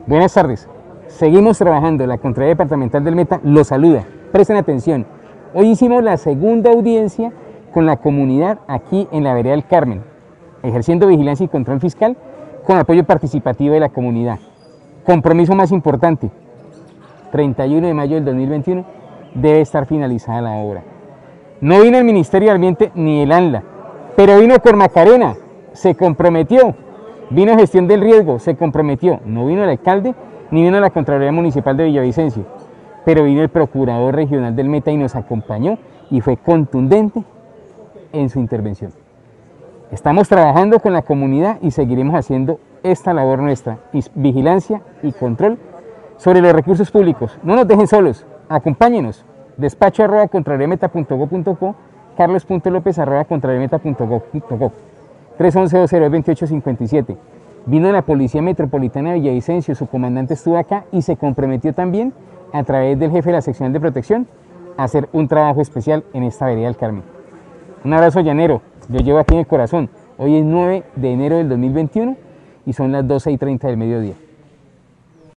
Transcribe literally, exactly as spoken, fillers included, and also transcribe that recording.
Buenas tardes. Seguimos trabajando. La Contraloría Departamental del Meta los saluda. Presten atención. Hoy hicimos la segunda audiencia con la comunidad aquí en la vereda del Carmen, ejerciendo vigilancia y control fiscal con apoyo participativo de la comunidad. Compromiso más importante, treinta y uno de mayo del dos mil veintiuno debe estar finalizada la obra. No vino el Ministerio de Ambiente ni el ANLA, pero vino con Macarena, se comprometió. Vino Gestión del Riesgo, se comprometió. No vino el alcalde ni vino la Contraloría Municipal de Villavicencio, pero vino el Procurador Regional del Meta y nos acompañó y fue contundente en su intervención. Estamos trabajando con la comunidad y seguiremos haciendo esta labor nuestra, vigilancia y control sobre los recursos públicos. No nos dejen solos, acompáñenos. Despacho arroba contraloriameta punto gob punto co, carlos punto lopez arroba contraloriameta punto gob punto co, tres once, dos cero veintiocho cincuenta y siete. Vino la Policía Metropolitana de Villavicencio, su comandante estuvo acá y se comprometió también a través del jefe de la seccional de protección a hacer un trabajo especial en esta vereda del Carmen. Un abrazo llanero, yo llevo aquí en el corazón. Hoy es nueve de enero del dos mil veintiuno y son las doce y treinta del mediodía.